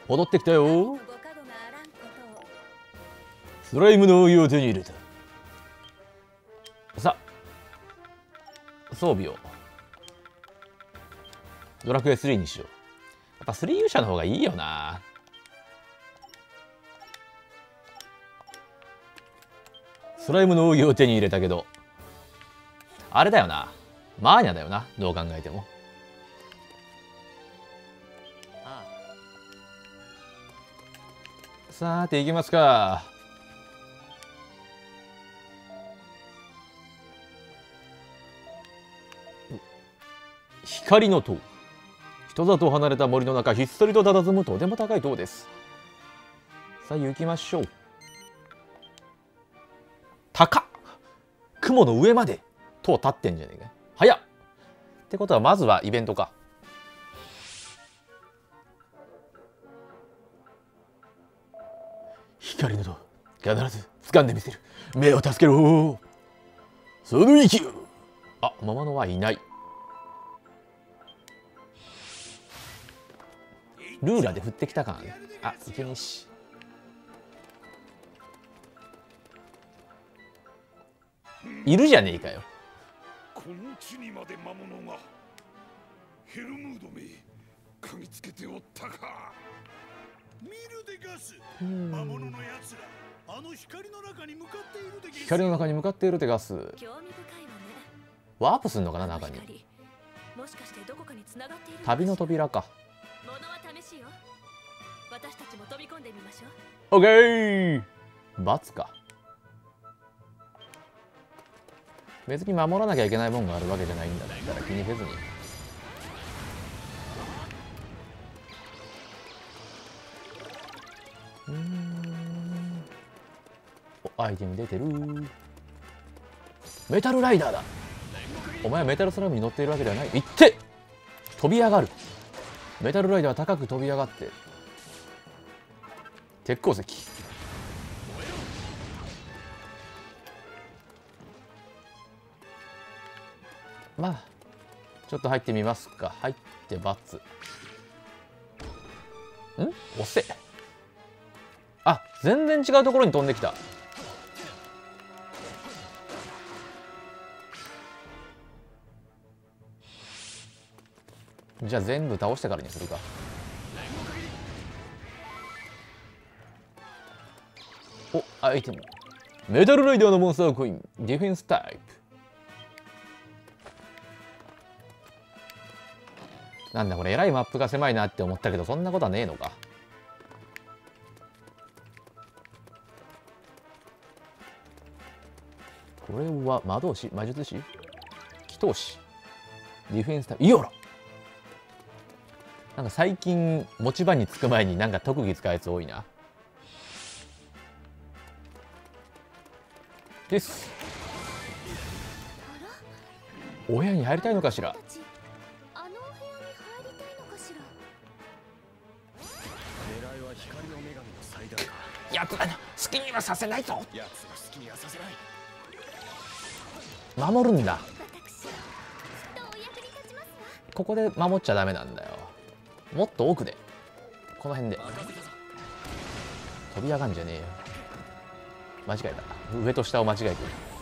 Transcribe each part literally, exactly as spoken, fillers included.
戻ってきたよ。スライムの湯を手に入れた。さあ装備をドラクエスリーにしよう。やっぱスリー勇者の方がいいよな。スライムの湯を手に入れたけど、あれだよな、マーニャだよな、どう考えても。さーて行きますか。光の塔。人里離れた森の中、ひっそりと佇むとても高い塔です。さあ行きましょう。高っ、雲の上まで塔立ってんじゃねえか。早っってことはまずはイベントか。光の塔必ず掴んでみせる。目を助けろ。その息を。あ、魔物はいない。ルーラーで振ってきたかね。あ、いけねえし。いるじゃねえかよ。 この地にまで魔物が。ヘルムードめ、嗅ぎつけておったか。見るでガス。魔物のやつら、あの光の中に向かっているでゲス。 光の中に向かっているでガス。 興味深いわね。 ワープすんのかな、中に。 もしかしてどこかに繋がっている。 旅の扉か。 物は試しよ。私たちも飛び込んでみましょう。オッケー。罰か。別に守らなきゃいけないもんがあるわけじゃないんだから気にせずに。うーん、お、アイテム出てる。メタルライダーだ。お前はメタルスラムに乗っているわけではない。いって飛び上がる。メタルライダーは高く飛び上がって鉄鉱石。まあちょっと入ってみますか。入ってバツ。ん押せ。あ、全然違うところに飛んできた。じゃあ全部倒してからにするか。お、アイテム。メタルライダーのモンスターコイン。ディフェンスタイプ。なんだこれ、えらいマップが狭いなって思ったけど、そんなことはねえのか。これは魔導士、魔術師、祈祷師、ディフェンスタイプ。いいよら。なんか最近持ち場につく前になんか特技使うやつ多いな。です。お部屋に入りたいのかしら。やつらの好きにはさせないぞ。やつの好きにはさせない。守るんだ。ここで守っちゃダメなんだよ。もっと奥で、この辺で飛び上がんじゃねえよ。間違えた。上と下を間違えてる。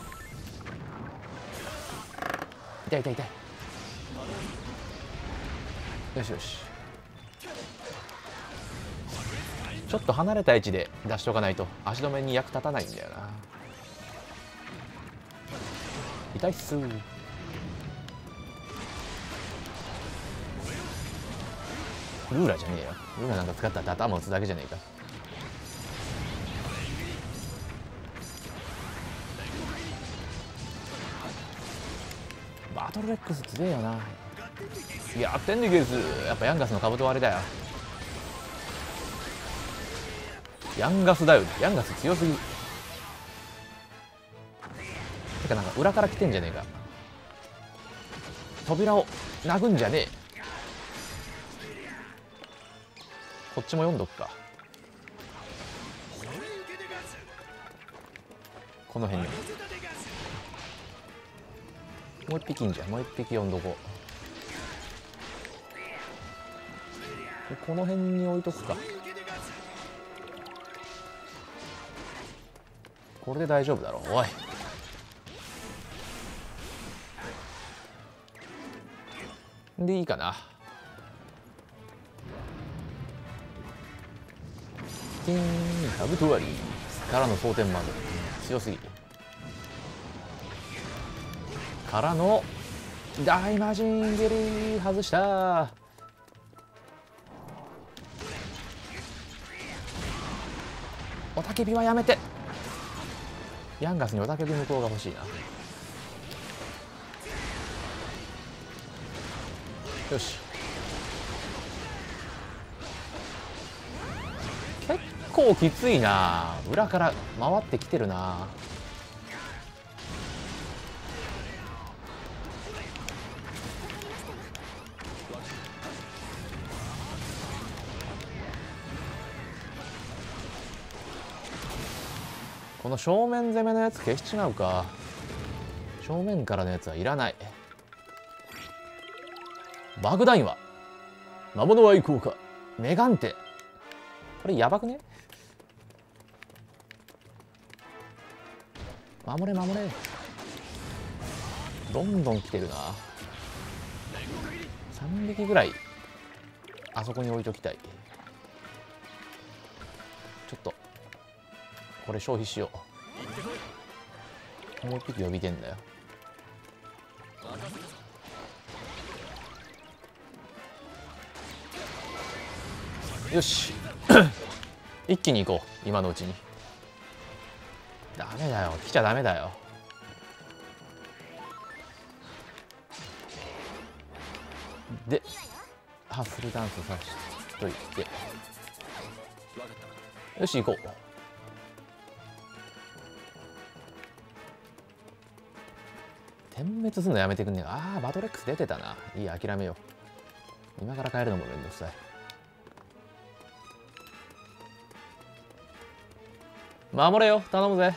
痛い痛い痛い。よしよし。ちょっと離れた位置で出しとかないと足止めに役立たないんだよな。痛いっす。ルーラーじゃねえよ。ルーラーなんか使ったら頭打つだけじゃねえか。バトルレックス強えよな。やってんでゲス。やっぱヤンガスの兜割れだよ。ヤンガスだよ。ヤンガス強すぎ。てかなんか裏から来てんじゃねえか。扉を殴んじゃねえ。こっちも読んどくか。この辺にもう一匹いんじゃん。もう一匹読んどこう。この辺に置いとくか。 これで大丈夫だろ。おい、でいいかな。ティーンカブト割りからの蒼天魔族強すぎからの大魔神蹴り外した。おたけびはやめて。ヤンガスにおたけび向こうが欲しいな。よし、結構きついな。裏から回ってきてるな。この正面攻めのやつ消し違うか。正面からのやつはいらない。爆弾は魔物は行こうか。メガンテ、これやばくね。守れ守れ。どんどん来てるな。さんびきぐらいあそこに置いときたい。ちょっとこれ消費しよう。もう一匹呼びてんだよ。よし一気に行こう。今のうちに。ダメだよ、来ちゃダメだよ。でハッスルダンスさしといて、よし行こう。点滅するのやめてくんねえ。ああバトレックス出てたな。いいや諦めよう。今から帰るのもめんどくさい。守れよ、頼むぜ。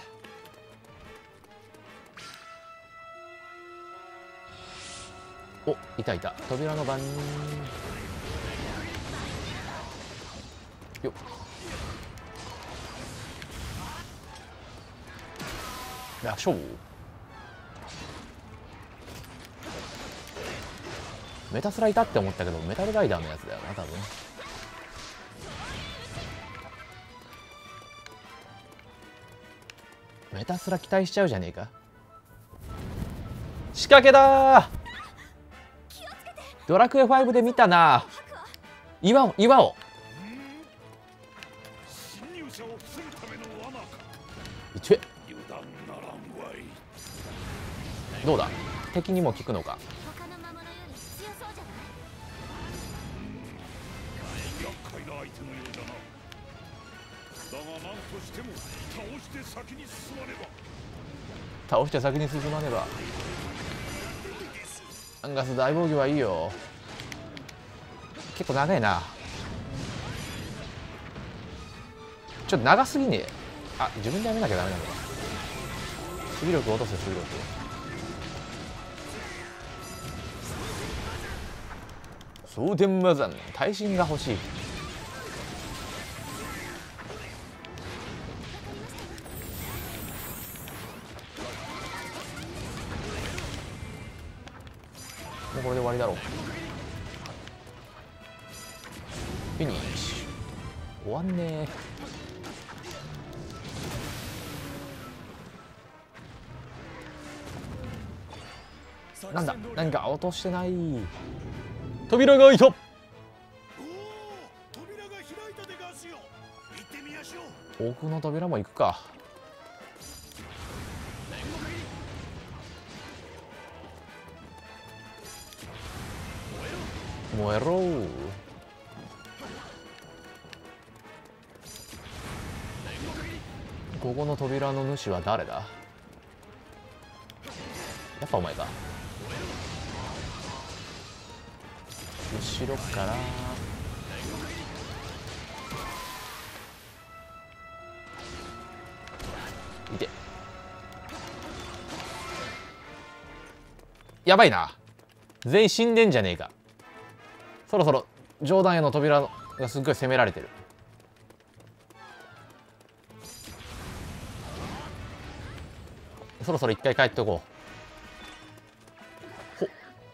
お、いたいた。扉の番人よっ。楽勝。メタスラいたって思ったけどメタルライダーのやつだよな多分。メタスラ期待しちゃうじゃねえか。仕掛けだー。ドラクエファイブで見たな。岩を岩を一応どうだ、敵にも効くのか。倒して先に進まねば。アンガス大防御はいいよ。結構長いな。ちょっと長すぎねえ。あ、自分でやめなきゃダメなんだ。守備力落とせ、守備力。蒼天魔山耐震が欲しい。もうこれで終わりだろう。フィニッシュ。終わんねえ。なんだ、何か落としてない。扉が開いた。奥の扉も行くか。燃えろー。ここの扉の主は誰だ。やっぱお前か。後ろからいて。やばいな、全員死んでんじゃねえか。そろそろ上段への扉がすっごい攻められてる。 そろそろ一回帰っておこう。ほっ、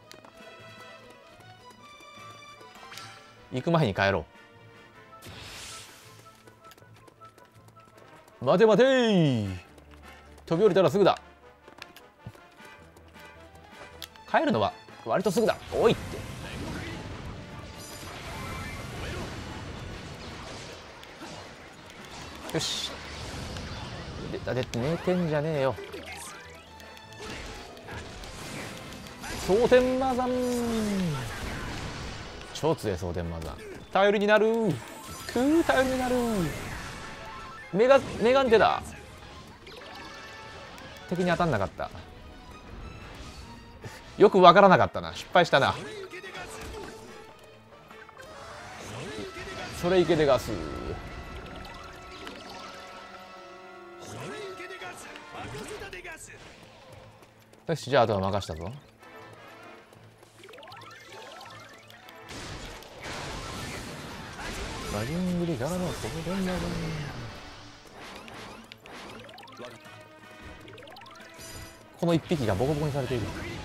行く前に帰ろう。待て待てー、飛び降りたらすぐだ。帰るのは割とすぐだ。おいって。よし、出た出て寝てんじゃねえよ。蒼天魔山、超強い蒼天魔山。頼りになる。くー、頼りになる。メガメガンテだ。敵に当たんなかった。よくわからなかったな。失敗したな。それいけでガス。よし、じゃああとは任したぞ。マジングリからのここでんなる。この一匹がボコボコにされている。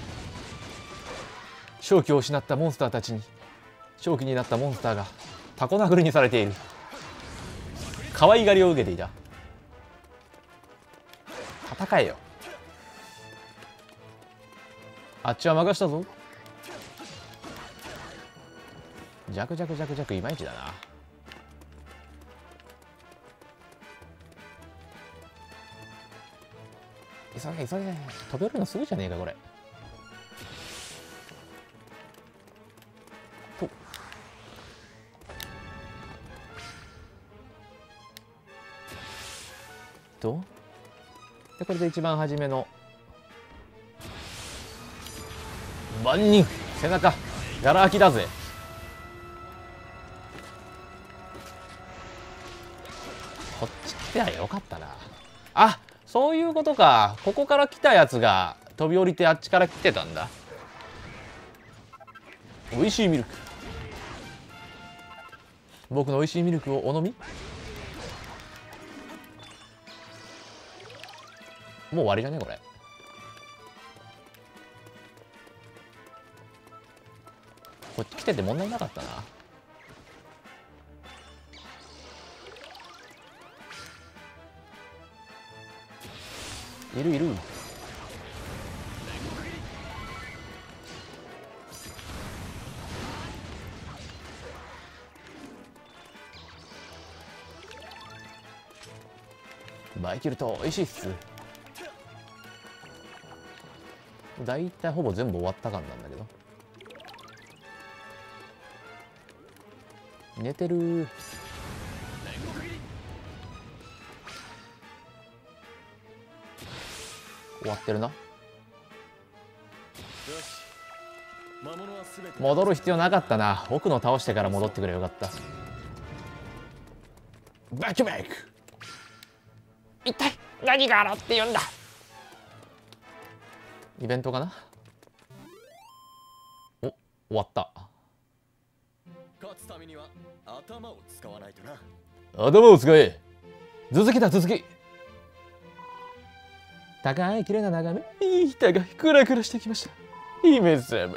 正気を失ったモンスターたちに、正気になったモンスターがタコ殴りにされている。可愛がりを受けていた。戦えよ。あっちは任したぞ。弱弱弱弱いまいちだな。急げ急げ、飛び降りるのすぐじゃねえかこれ。ととで、これで一番初めの万人背中ガラ空きだぜ。こっち来てはよかったな。あ、そういうことか。ここから来たやつが飛び降りてあっちから来てたんだ。おいしいミルク、僕のおいしいミルクをお飲み。もう終わりじゃねこれ。こっち来てて問題なかったな。いるいる。バイキルト美味しいっす。だいたいほぼ全部終わった感なんだけど。寝てる。終わってるな。戻る必要なかったな。奥の倒してから戻ってくればよかった。バックバック。一体何があろうって言うんだ。イベントかな。お、終わった。 勝つためには頭を使わないとな。 頭を使え。続きだ続き。高い綺麗な眺め。いい板がクラクラしてきました。姫様。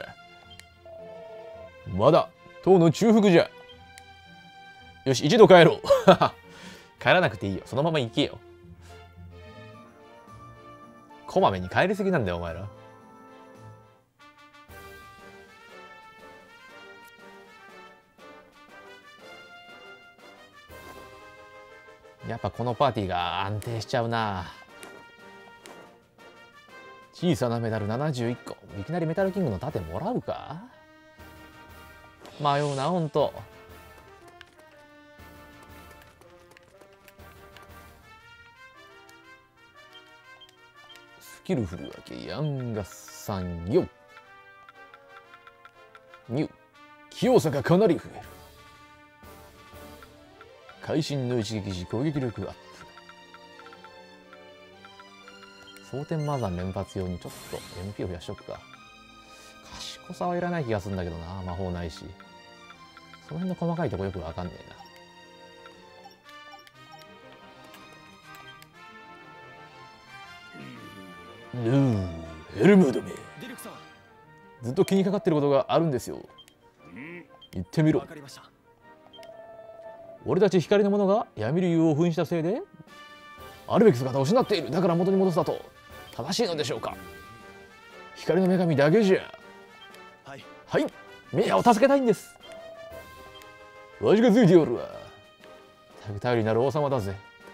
まだ塔の中腹じゃ。よし、一度帰ろう。帰らなくていいよ。そのまま行けよ。こまめに帰りすぎなんだよお前ら。やっぱこのパーティーが安定しちゃうな。小さなメダルななじゅういっこ。いきなりメタルキングの盾もらうか。迷うなほんと。スキルフル分けヤンガさんよんニュー器用さがかなり増える。会心の一撃時攻撃力アップ。蒼天魔山連発用にちょっと エムピー を増やしとくか。賢さはいらない気がするんだけどな。魔法ないし。その辺の細かいとこよくわかんねえな。 ぬうヘルムードめ、 ディルクさん、 ずっと気にかかってることがあるんですよ。言ってみろ。 わかりました。 俺たち光の者が闇竜を封印したせいであるべき姿を失っている。だから元に戻すだと正しいのでしょうか。光の女神だけじゃ。 はい。 はい、ミヤを助けたいんです。わしがついておるわ。頼りになる王様だぜ。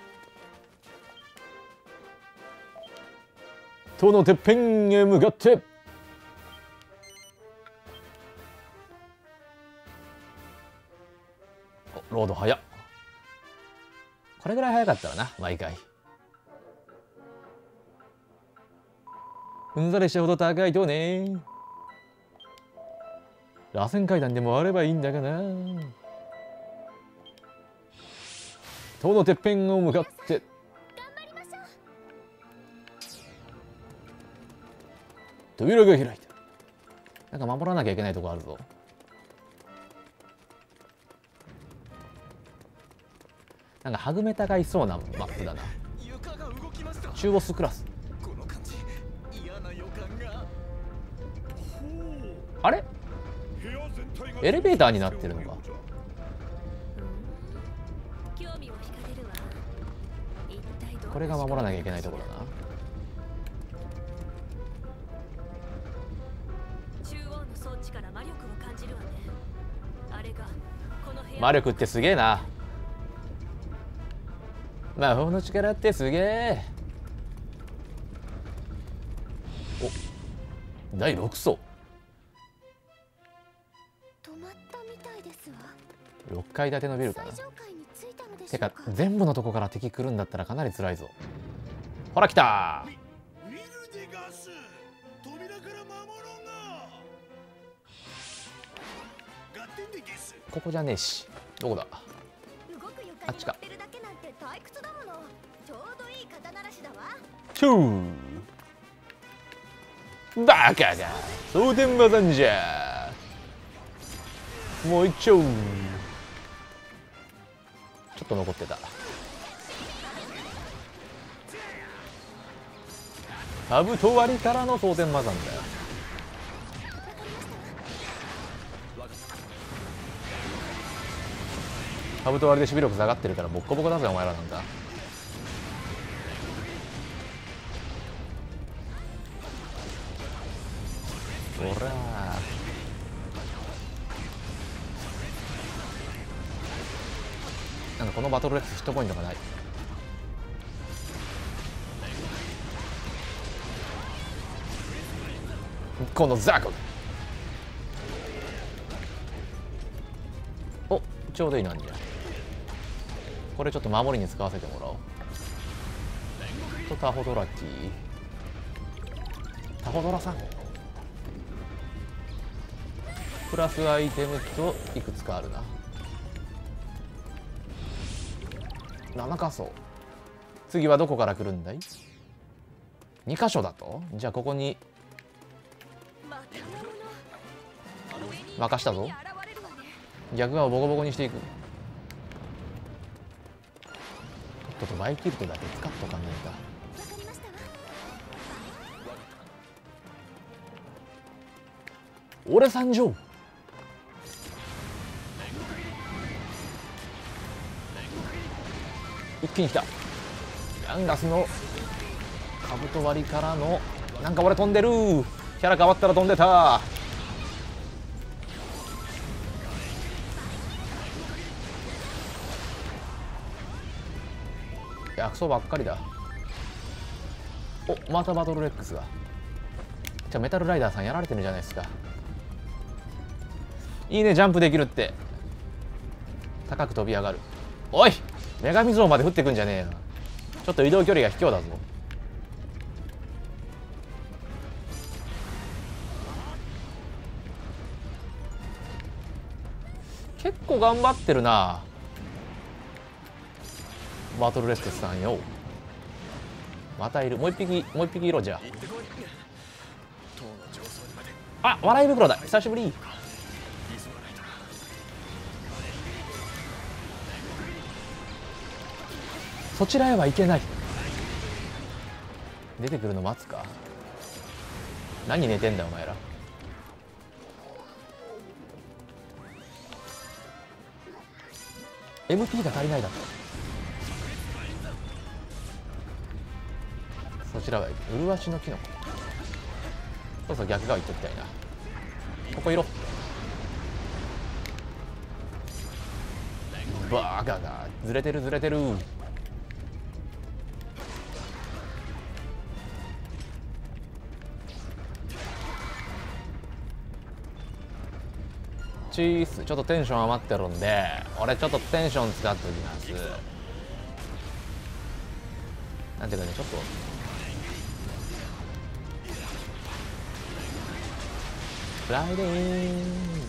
塔のてっぺんへ向かって。お、ロード早っ。これぐらい早かったらな、毎回。うんざりしたほど高いとね。螺旋階段でもあればいいんだがな。塔のてっぺんを向かって。扉が開いた。なんか守らなきゃいけないとこあるぞ。なんかハグメタがいそうなマップだな。中ボスクラス。あれエレベーターになってるのか。これが守らなきゃいけないところだな。魔力ってすげえな。魔法の力ってすげえ。お、だいろく層。ろっかい建てのビルかな。てか全部のとこから敵来るんだったらかなり辛いぞ。ほら来た。ここじゃねえし。どこだ。あっちか。チューバカだ。蒼天魔山じゃ。もう一丁。ちょっと残ってた。カブト割りからの蒼天魔山だよ。カブト割りで守備力下がってるからボッコボコだぜお前らなんか。ほらなんかこのバトルレックスヒットポイントがない。このザクおちょうどいいなんじゃ。これちょっと守りに使わせてもらおう。とタホドラキータホドラさんプラスアイテムといくつかあるな。ななかそう。次はどこから来るんだい。にかしょだと。じゃあここに任したぞ。逆側をボコボコにしていく。とっととバイキルトだけ使っとかんないか。俺参上。一気に来た。ヤンガスのカブト割りからのなんか俺飛んでる。キャラ変わったら飛んでた。薬草ばっかりだ。おまたバトルレックスが。じゃあメタルライダーさんやられてるじゃないですか。いいねジャンプできるって。高く飛び上がる。おい女神像まで降ってくんじゃねえよ。ちょっと移動距離が卑怯だぞ。結構頑張ってるなバトルレックスさんよ。またいる。もう一匹もう一匹いろじゃあ。あ笑い袋だ久しぶり。そちらへは行けない。出てくるの待つか。 何寝てんだよお前ら。エムピー が足りないだと。そちらは麗しのキノコ。そうそう、逆側行っときたいな。ここいろ。バーガーがずれてるずれてる。チーズちょっとテンション余ってるんで、俺ちょっとテンション使っておきます。なんていうかね、ちょっとフライデーち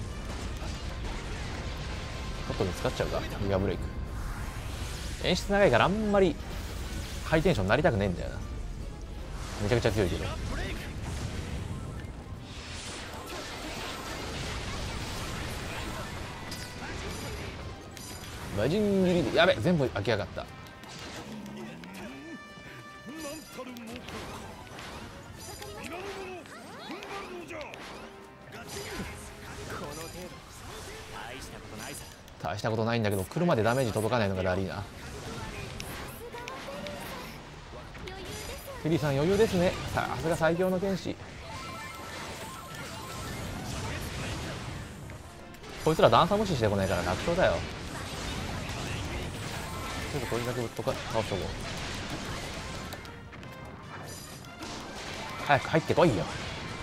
ょっとで使っちゃうか。ギガブレイク演出長いからあんまりハイテンションになりたくねえんだよな。めちゃくちゃ強いけど。魔人斬りでやべ、全部開きやがった。大したことないんだけど、来るまでダメージ届かないのがダリーな。フリーさん余裕ですね。さすが最強の剣士。こいつら段差無視してこないから楽勝だよ。ちょっとこれだけぶっとか倒しとこう。早く入ってこいよ。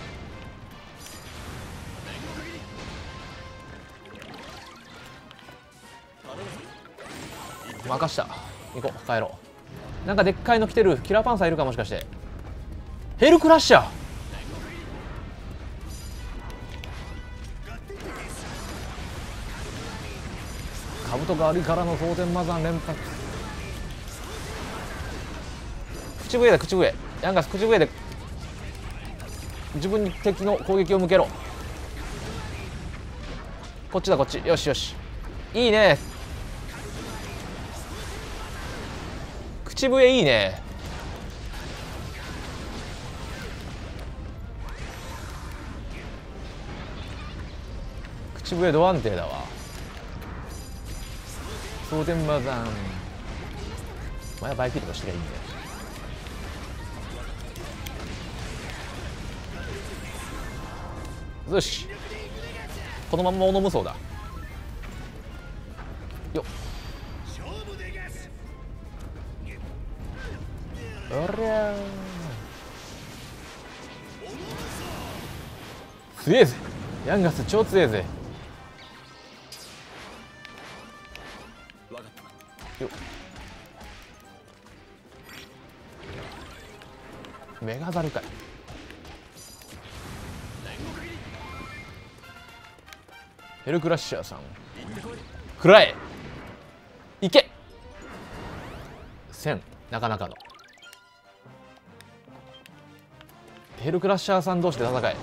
任した。行こう、帰ろう。なんかでっかいの来てる。キラーパンサーいるか、もしかしてヘルクラッシャー。カブトガリからの当然マザン連発。口笛だ、口笛。ヤンガス、口笛で自分に敵の攻撃を向けろ。こっちだ、こっち。よしよし、いいね。口笛いいね。口笛ド安定だわ。蒼天マザン。お前はバイキルとしてりゃいいんだよ。よし、このまんまオノ無双だよっ。おりゃー強えぜ。ヤンガス超強えぜ。よっ、メガザルかい。ヘルクラッシャーさん食らえ。いけせん。なかなかのヘルクラッシャーさん同士で戦え。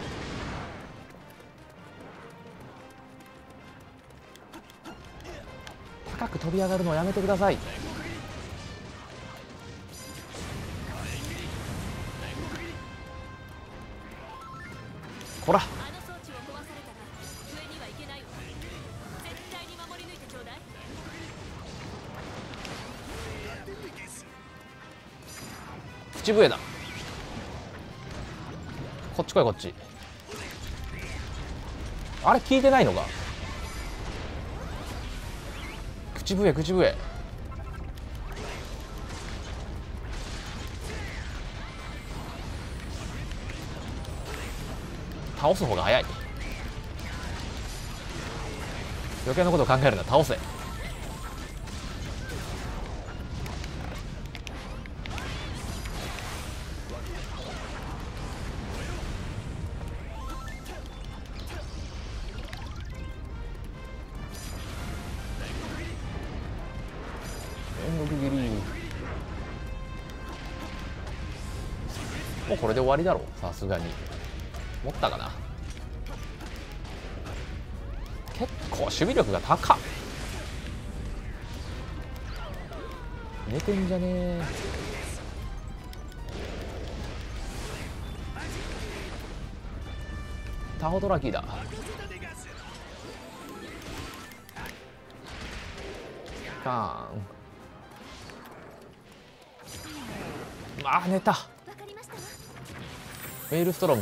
高く飛び上がるのをやめてください。こら、口笛だ。こっち来い、こっち。あれ聞いてないのか。口笛、口笛。倒す方が早い。余計なことを考えるな。倒せ。もうこれで終わりだろう、さすがに。持ったかな。結構守備力が高っ。寝てんじゃねえ。 タオトラキーだ。カーン。まあ寝た。メールストロム。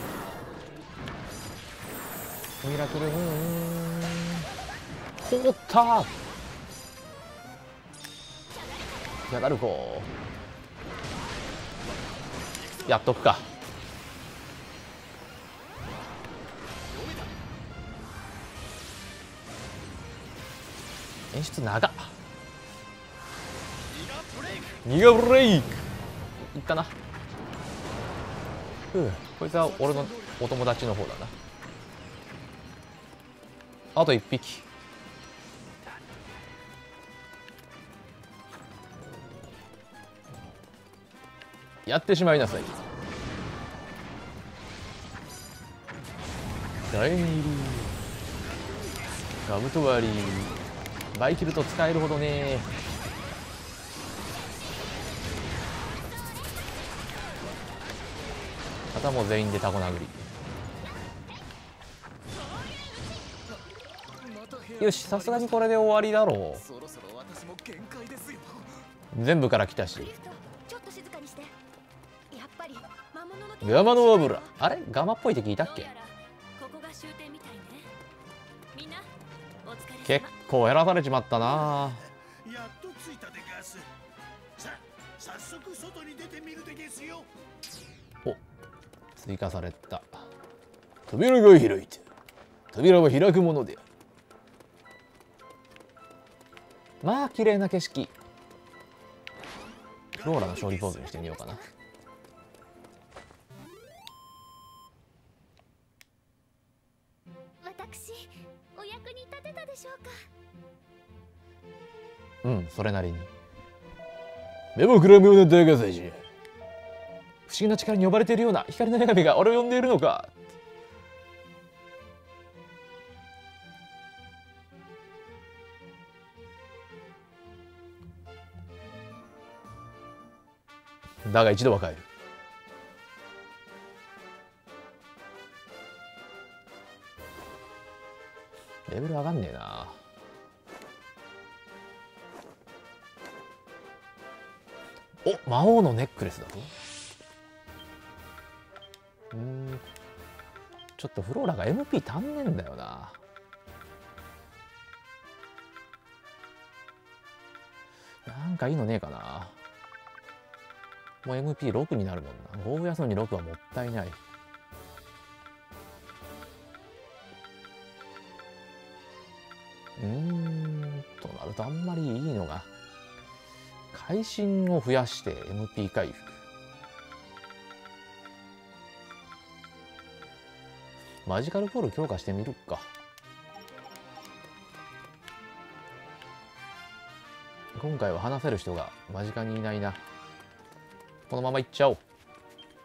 ミラクルムーン。凍った。やがるこう。やっとくか。演出長っ。ギガブレイクいったな。ふう、こいつは俺のお友達の方だな。あと一匹。やってしまいなさい。大ミリガブト割りバイキルと使えるほどね。肩も全員でタコ殴り。よし、さすがにこれで終わりだろう。全部から来たし。ガマの油。あれガマっぽい敵いたっけ。結構減らされちまったな。 やっと着いたでガス。さ早速外に出てみるでゲスよ。 お、追加された。扉が開いて、扉は開くものである。まあ綺麗な景色。フローラの勝利ポーズにしてみようかな。 私お役に立てたでしょうか。 うん、それなりに。目もくらむような大火災じゃ。不思議な力に呼ばれているような光の女神が俺を呼んでいるのか。だが一度は帰る。レベル上がんねえな。お、魔王のネックレスだぞ。うん、ちょっとフローラが エムピー 足んねえんだよな。なんかいいのねえかな。もう エムピーろく になるもんな。ゴーヤソンにろくはもったいない。うーんとなるとあんまりいいのが会心を増やして エムピー 回復。マジカルポール強化してみるか。今回は話せる人が間近にいないな。このままいっちゃおう。